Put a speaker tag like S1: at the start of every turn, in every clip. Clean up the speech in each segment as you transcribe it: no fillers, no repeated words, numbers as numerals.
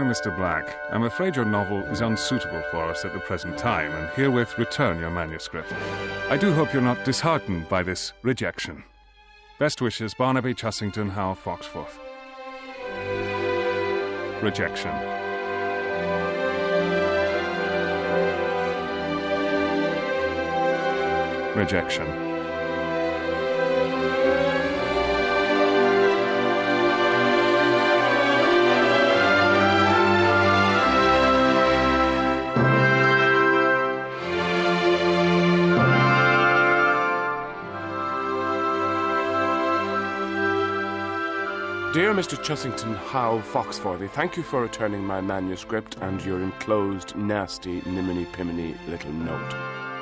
S1: Mr. Black, I'm afraid your novel is unsuitable for us at the present time, and herewith return your manuscript. I do hope you're not disheartened by this rejection. Best wishes, Barnaby Chussington, Howe Foxforth. Rejection. Rejection.
S2: Dear Mr. Chussington Howe Foxforthy, thank you for returning my manuscript and your enclosed, nasty, niminy-piminy little note.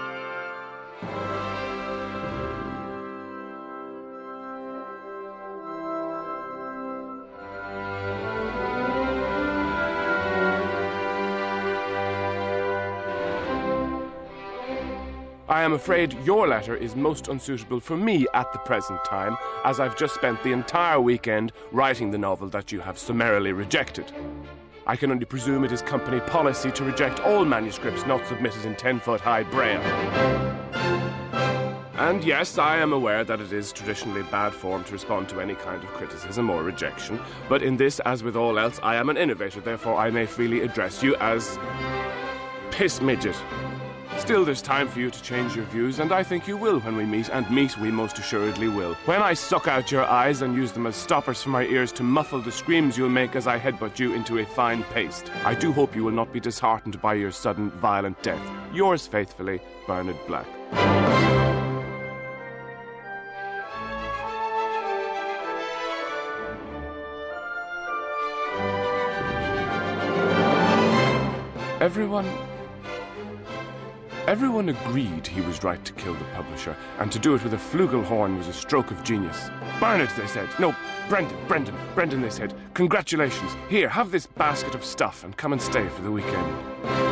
S2: I am afraid your letter is most unsuitable for me at the present time, as I've just spent the entire weekend writing the novel that you have summarily rejected. I can only presume it is company policy to reject all manuscripts not submitted in 10-foot-high braille. And yes, I am aware that it is traditionally bad form to respond to any kind of criticism or rejection, but in this, as with all else, I am an innovator, therefore I may freely address you as Piss Midget. Still, there's time for you to change your views, and I think you will when we meet, and meet we most assuredly will. When I suck out your eyes and use them as stoppers for my ears to muffle the screams you'll make as I headbutt you into a fine paste, I do hope you will not be disheartened by your sudden, violent death. Yours faithfully, Bernard Black. Everyone agreed he was right to kill the publisher, and to do it with a flugelhorn was a stroke of genius. Barnard, they said. No, Brendan, they said. Congratulations. Here, have this basket of stuff and come and stay for the weekend.